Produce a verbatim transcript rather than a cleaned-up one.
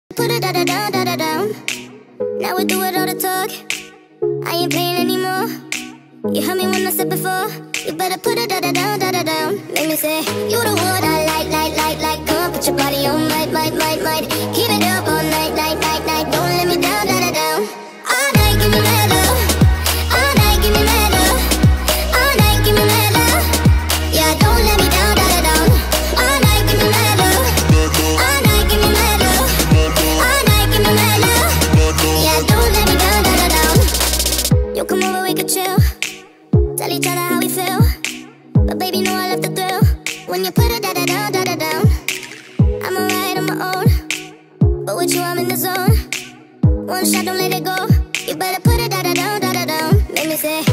Put it da da da da da down. Now we do it all the talk. I ain't playing anymore. You heard me when I said before. You better put it da da da da da down. Make me say you the one I like, like, like, like. Come on, put your body on, might, might, might, might. Keep it up all night, night, night, night. Don't let me down, da da down. All night, give me that love. All night, give me that love. All night, give me that love. Yeah, don't let me down, da da down. All night, give me that love. All night, give me that love. All night, give me that love. Yeah, don't let me down, da da down. You come over, we could chill. Tell each other how we feel. But baby, know I love the thrill. When you put it da da down, da da down. I'm alright on my own, but with you I'm in the zone. One shot, don't let it go. You better put it da da down, da da down. Make me say